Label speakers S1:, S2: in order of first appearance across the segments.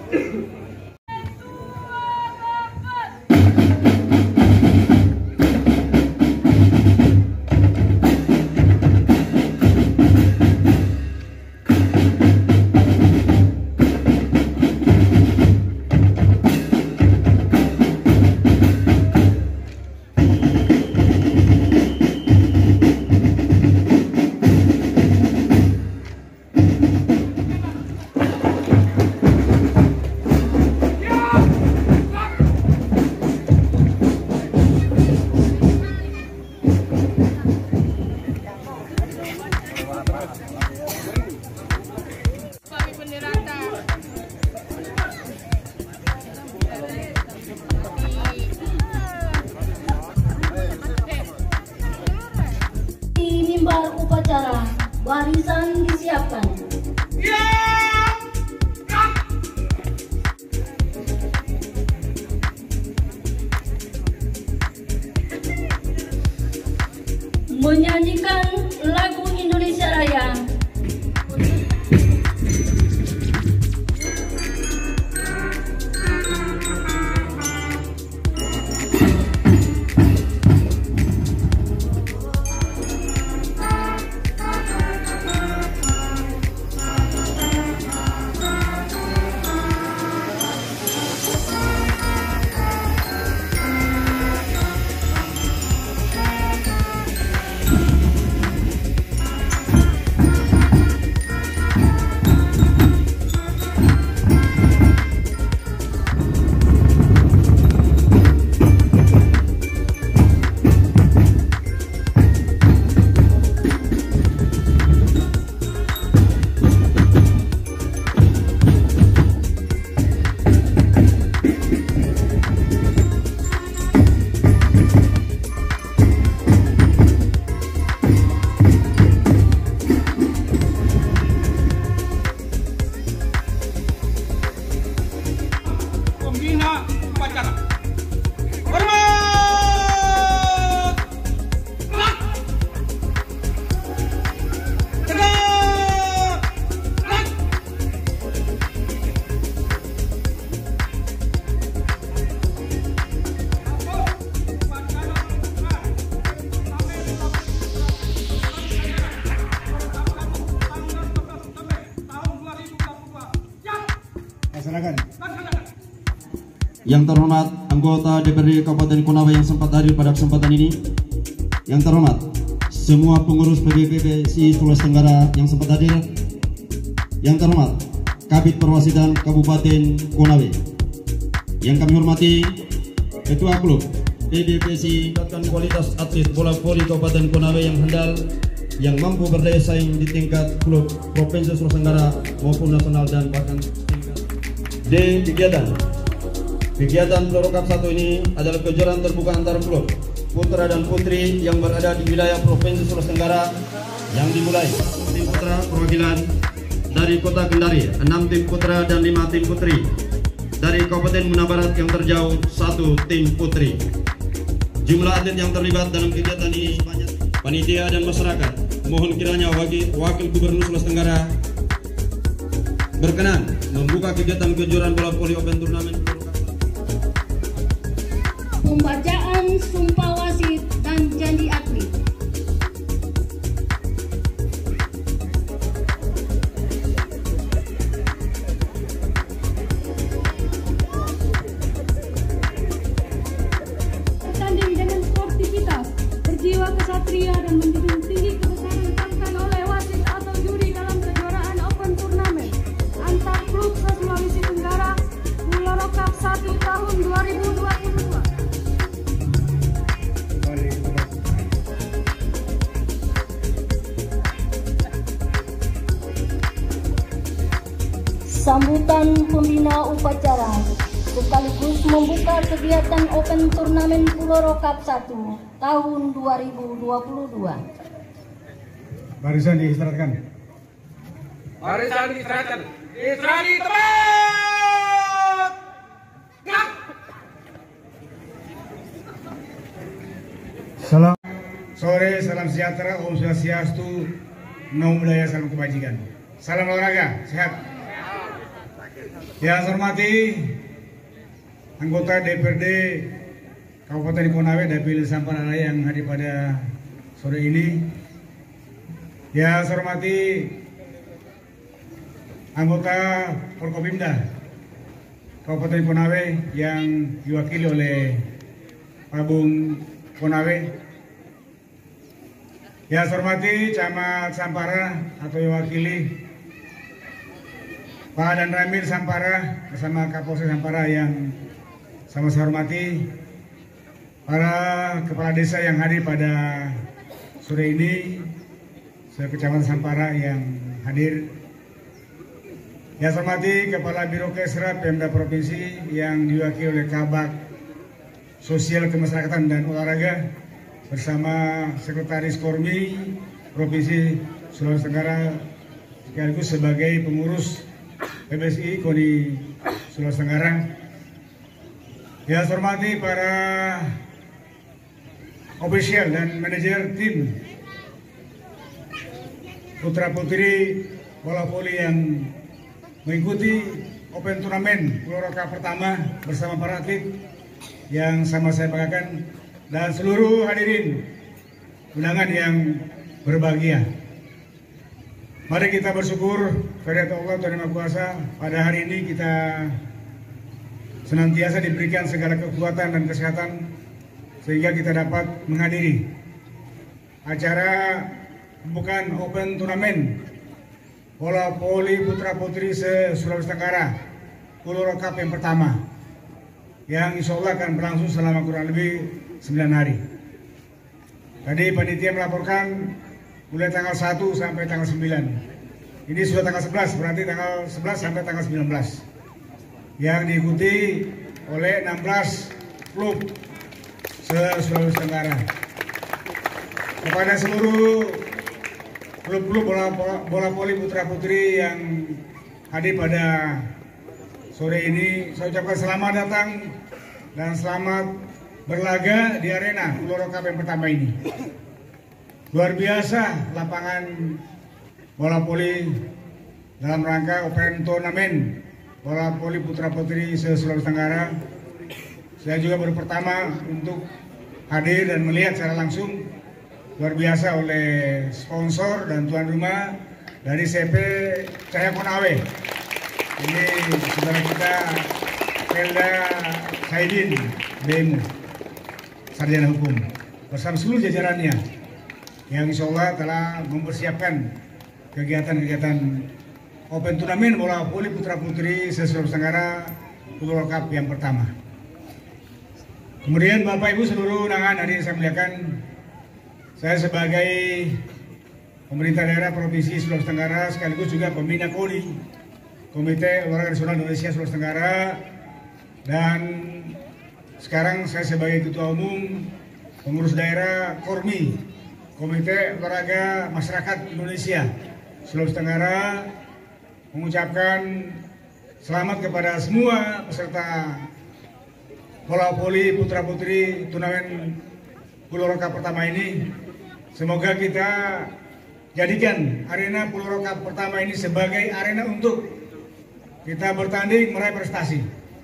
S1: Mimbar upacara, barisan disiapkan. Menyanyikan lagu Indonesia Raya.
S2: Yang terhormat anggota DPRD Kabupaten Konawe yang sempat hadir pada kesempatan ini, yang terhormat semua pengurus PGPSI Sulawesi Tenggara yang sempat hadir, yang terhormat Kabid Perwasitan Kabupaten Konawe, yang kami hormati Ketua Klub PDPSI, meningkatkan kualitas atlet bola voli Kabupaten Konawe yang handal, yang mampu berdaya saing di tingkat klub Provinsi Sulawesi Tenggara maupun nasional dan bahkan tingkat D. Kegiatan Peloro Cup 1 ini adalah kejuaraan terbuka antar klub putra dan putri yang berada di wilayah Provinsi Sulawesi Tenggara yang dimulai tim putra perwakilan dari Kota Kendari, 6 tim putra dan 5 tim putri. Dari Kabupaten Muna Barat yang terjauh 1 tim putri. Jumlah atlet yang terlibat dalam kegiatan ini banyak panitia dan masyarakat. Mohon kiranya Wakil Gubernur Sulawesi Tenggara berkenan membuka kegiatan kejuaraan bola voli Open Turnamen.
S1: Pembacaan sumpah wasit dan janji atlet. Bertanding dengan sportivitas, berjiwa kesatria dan menjunjung tinggi kebesaran dilakukan oleh wasit atau juri dalam kejuaraan Open Turnamen antar klub se-Sulawesi Tenggara Peloro Cup 1 tahun 2022. Sambutan pembina upacara sekaligus membuka kegiatan Open Turnamen Peloro Cup 1 tahun 2022.
S3: Barisan diistirahatkan.
S4: Barisan diistirahatkan. Istirahat di tempat. Gerak.
S3: Salam sore, salam sejahtera, Om Swastiastu, Namo Buddhaya, salam kebajikan. Salam olahraga, sehat. Yang saya hormati anggota DPRD Kabupaten Konawe Dapil Sampara Raya yang hadir pada sore ini. Yang saya hormati anggota Forkopimda Kabupaten Konawe yang diwakili oleh Pak Bung Konawe. Yang saya hormati Camat Sampara atau diwakili Pak Dan Ramil Sampara bersama Kapolsek Sampara yang sama saya hormati, para kepala desa yang hadir pada sore ini, Kecamatan Sampara yang hadir. Yang saya hormati Kepala Biro Kesra Pemda Provinsi yang diwakili oleh Kabak Sosial Kemasyarakatan dan Olahraga bersama Sekretaris Kormi Provinsi Sulawesi Tenggara sekaligus sebagai pengurus PBSI KONI Sulawesi Tenggara. Yang saya hormati para ofisial dan manajer tim putra putri bola voli yang mengikuti Open Turnamen Pulau Roka pertama bersama para atlet yang sama saya banggakan dan seluruh hadirin undangan yang berbahagia. Mari kita bersyukur kepada Allah Tuhan Yang Maha Kuasa. Pada hari ini kita senantiasa diberikan segala kekuatan dan kesehatan sehingga kita dapat menghadiri acara pembukaan Open Turnamen bola voli putra putri se-Sulawesi Tenggara Pulau Roka yang pertama yang insya Allah akan berlangsung selama kurang lebih 9 hari. Tadi panitia melaporkan mulai tanggal 1 sampai tanggal 9. Ini sudah tanggal 11, berarti tanggal 11 sampai tanggal 19. Yang diikuti oleh 16 klub se-Sulawesi Tenggara. Kepada seluruh klub-klub bola voli putra putri yang hadir pada sore ini, saya ucapkan selamat datang dan selamat berlaga di arena Pulau Roka yang pertama ini. Luar biasa lapangan bola voli dalam rangka Open Turnamen bola voli putra putri se-Sulawesi Tenggara. Saya juga baru pertama untuk hadir dan melihat secara langsung. Luar biasa oleh sponsor dan tuan rumah dari CP Cahaya Konawe. Ini saudara kita Felda Saidin BEMU, sarjana hukum, bersama seluruh jajarannya yang insya Allah telah mempersiapkan kegiatan-kegiatan Open Turnamen bola voli putra putri se-Sulawesi Tenggara Pulau Roka yang pertama. Kemudian Bapak Ibu seluruh undangan hari ini saya muliakan, saya sebagai pemerintah daerah Provinsi Sulawesi Tenggara sekaligus juga pembina KONI, Komite Olahraga Nasional Indonesia Sulawesi Tenggara, dan sekarang saya sebagai Ketua Umum Pengurus Daerah KORMI, Komite Olahraga Masyarakat Indonesia Sulawesi Tenggara, mengucapkan selamat kepada semua peserta bola voli putra putri turnamen Pulau Roka pertama ini. Semoga kita jadikan arena Pulau Roka pertama ini sebagai arena untuk kita bertanding meraih prestasi.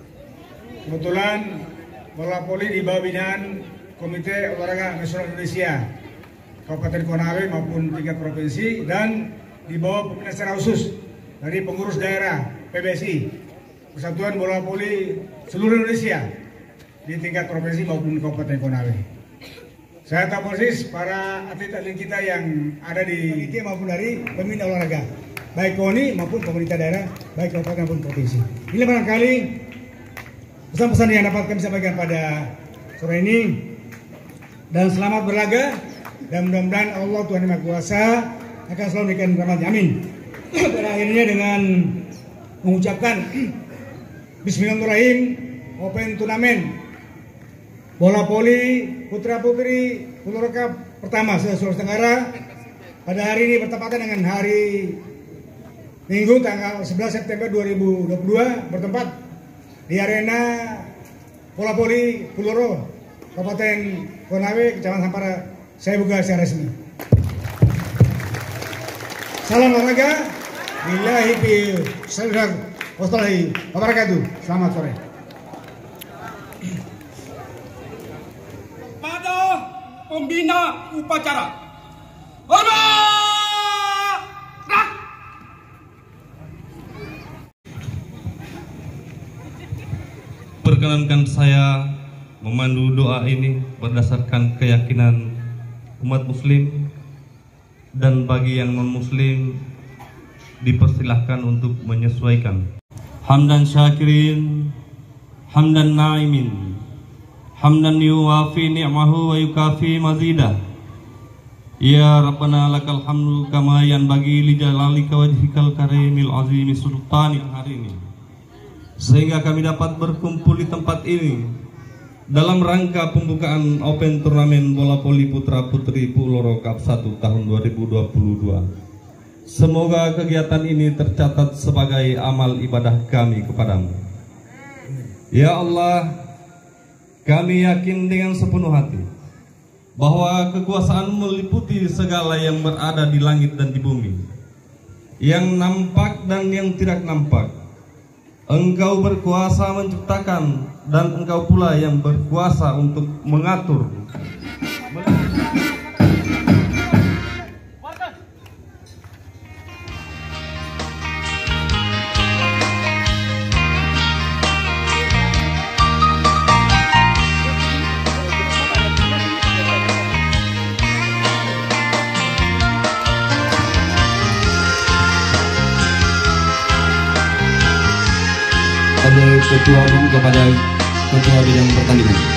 S3: Kebetulan bola voli di bawah binaan Komite Olahraga Nasional Indonesia Kabupaten Konawe maupun tingkat provinsi, dan di bawah pembinaan secara khusus dari pengurus daerah PBSI, Persatuan Bola Voli seluruh Indonesia di tingkat provinsi maupun Kabupaten Konawe. Saya tahu persis para atlet-atlet kita yang ada di panitia maupun dari pembina olahraga, baik KONI maupun pemerintah daerah, baik kabupaten maupun provinsi. Ini barangkali pesan-pesan yang dapat kami sampaikan pada sore ini, dan selamat berlaga, dan mudah-mudahan Allah Tuhan Yang Maha Kuasa akan selalu memberikan rahmatnya. Amin. Pada akhirnya dengan mengucapkan Bismillahirrahmanirrahim, Open Turnamen bola voli putra putri Pulau Roka pertama se-Sulawesi Tenggara pada hari ini bertepatan dengan hari Minggu tanggal 11 September 2022 bertempat di arena bola voli Pulau Roka Kabupaten Konawe, Kecamatan Sampara. Saya buka secara resmi. Salam olahraga, billahi fi warahmatullahi wabarakatuh. Selamat sore.
S4: Pada pembina upacara. Hormat! Gerak!
S5: Perkenankan saya memandu doa ini berdasarkan keyakinan umat muslim, dan bagi yang non-muslim dipersilahkan untuk menyesuaikan. Hamdan syakirin, hamdan na'imin, hamdan yuwafi ni'mahu wa yukafi mazidah. Ya Rabbana lakal hamdu kama yanbaghi li jalalika wajhikal karimil azimi sultani hari ini, sehingga kami dapat berkumpul di tempat ini dalam rangka pembukaan Open Turnamen Bola Voli Putra Putri Pulau Cup 1 tahun 2022. Semoga kegiatan ini tercatat sebagai amal ibadah kami kepadamu. Ya Allah, kami yakin dengan sepenuh hati bahwa kekuasaan meliputi segala yang berada di langit dan di bumi, yang nampak dan yang tidak nampak. Engkau berkuasa menciptakan, dan Engkau pula yang berkuasa untuk mengatur.
S2: Ketua umum kepada ketua bidang pertandingan.